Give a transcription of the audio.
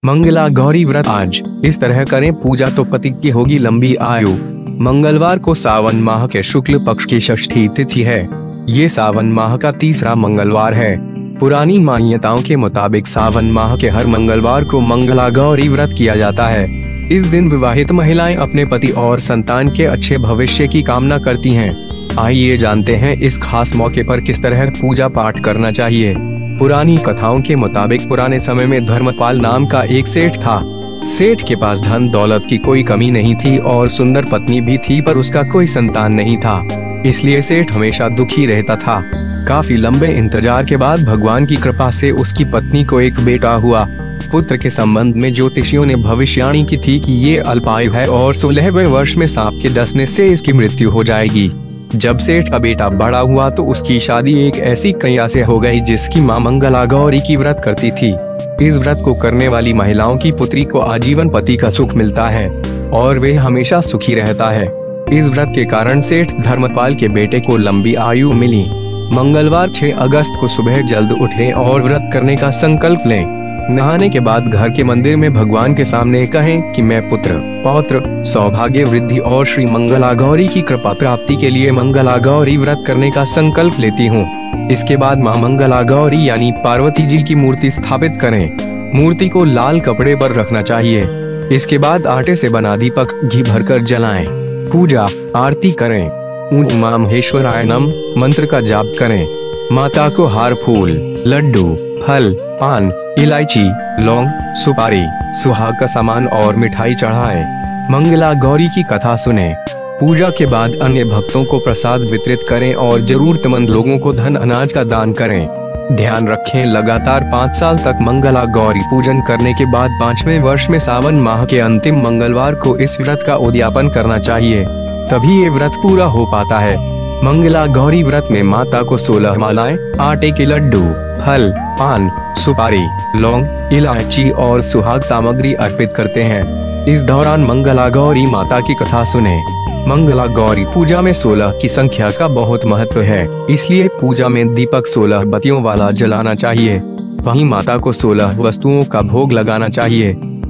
मंगला गौरी व्रत आज इस तरह करें पूजा तो पति की होगी लंबी आयु। मंगलवार को सावन माह के शुक्ल पक्ष की षष्ठी तिथि है। ये सावन माह का तीसरा मंगलवार है। पुरानी मान्यताओं के मुताबिक सावन माह के हर मंगलवार को मंगला गौरी व्रत किया जाता है। इस दिन विवाहित महिलाएं अपने पति और संतान के अच्छे भविष्य की कामना करती हैं। आइए जानते हैं इस खास मौके पर किस तरह पूजा पाठ करना चाहिए। पुरानी कथाओं के मुताबिक पुराने समय में धर्मपाल नाम का एक सेठ था। सेठ के पास धन दौलत की कोई कमी नहीं थी और सुंदर पत्नी भी थी, पर उसका कोई संतान नहीं था। इसलिए सेठ हमेशा दुखी रहता था। काफी लंबे इंतजार के बाद भगवान की कृपा से उसकी पत्नी को एक बेटा हुआ। पुत्र के संबंध में ज्योतिषियों ने भविष्यवाणी की थी कि ये अल्पायु है और 16वें वर्ष में सांप के डसने से इसकी मृत्यु हो जाएगी। जब सेठ का बेटा बड़ा हुआ तो उसकी शादी एक ऐसी कन्या से हो गई जिसकी मां मंगला गौरी की व्रत करती थी। इस व्रत को करने वाली महिलाओं की पुत्री को आजीवन पति का सुख मिलता है और वे हमेशा सुखी रहता है। इस व्रत के कारण सेठ धर्मपाल के बेटे को लंबी आयु मिली। मंगलवार 6 अगस्त को सुबह जल्द उठें और व्रत करने का संकल्प लें। नहाने के बाद घर के मंदिर में भगवान के सामने कहें कि मैं पुत्र, पौत्र, सौभाग्य वृद्धि और श्री मंगला गौरी की कृपा प्राप्ति के लिए मंगला गौरी व्रत करने का संकल्प लेती हूँ। इसके बाद मां मंगला गौरी यानी पार्वती जी की मूर्ति स्थापित करें। मूर्ति को लाल कपड़े पर रखना चाहिए। इसके बाद आटे से बना दीपक घी भरकर जलाएं। पूजा आरती करें। ॐ उमा महेश्वराय नमः मंत्र का जाप करें। माता को हार फूल, लड्डू, फल, पान, इलायची, लौंग, सुपारी, सुहाग का सामान और मिठाई चढ़ाएं। मंगला गौरी की कथा सुनें। पूजा के बाद अन्य भक्तों को प्रसाद वितरित करें और जरूरतमंद लोगों को धन अनाज का दान करें। ध्यान रखें, लगातार 5 साल तक मंगला गौरी पूजन करने के बाद 5वें वर्ष में सावन माह के अंतिम मंगलवार को इस व्रत का उद्यापन करना चाहिए, तभी ये व्रत पूरा हो पाता है। मंगला गौरी व्रत में माता को 16 मालाएं, आटे के लड्डू, फल, पान, सुपारी, लौंग, इलायची और सुहाग सामग्री अर्पित करते हैं। इस दौरान मंगला गौरी माता की कथा सुने। मंगला गौरी पूजा में 16 की संख्या का बहुत महत्व है, इसलिए पूजा में दीपक 16 बत्तियों वाला जलाना चाहिए। वहीं माता को 16 वस्तुओं का भोग लगाना चाहिए।